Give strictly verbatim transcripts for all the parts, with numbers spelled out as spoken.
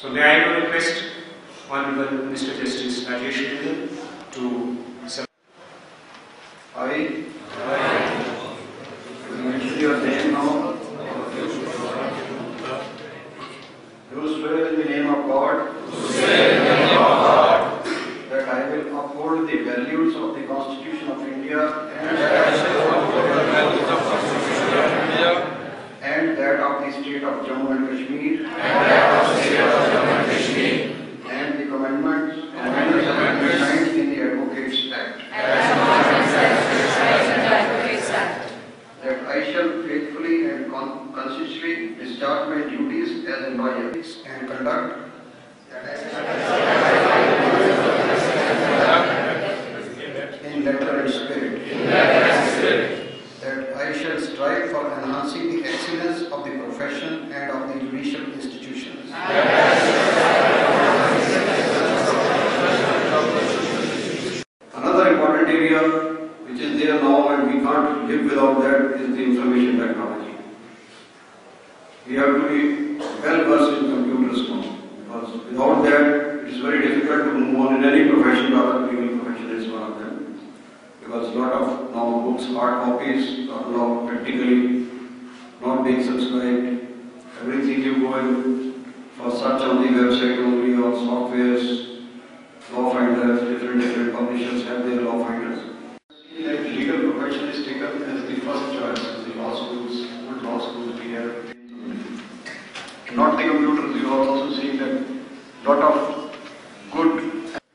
So may I now request Honorable Mister Justice Rajesh Bindal to serve. I, I mention your name now. Do swear in the name of God. Do swear in the name of God. That I will uphold the values of the Constitution of India and That I shall uphold the values of the Constitution of India and that of the state of Jammu and Kashmir and that of the state of Jammu and Kashmir and the commandments and the commandments signed in the Advocates Act. as commandments as in the Advocates Act. That I shall faithfully and con consistently discharge my duties as a lawyer and conduct in letter and spirit. In letter and spirit. That I shall strive for enhancing the excellence of the profession and of the judicial institutions. Another important area which is there now and we can't live without that is the information technology. We have to be well versed in computers now, because without that it is very difficult to move on in any profession, rather legal profession is one of them. Because a lot of now books, hard copies are now practically not being subscribed. Everything you go in for search on the website only or softwares, law finders, different different publishers have their law finders. That legal profession is taken as the first choice. The law schools, good law schools we have. Not the computers, you are also seeing that lot of good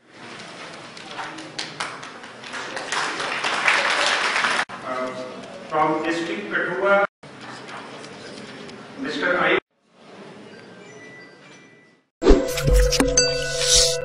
From District Kathua, Mister I.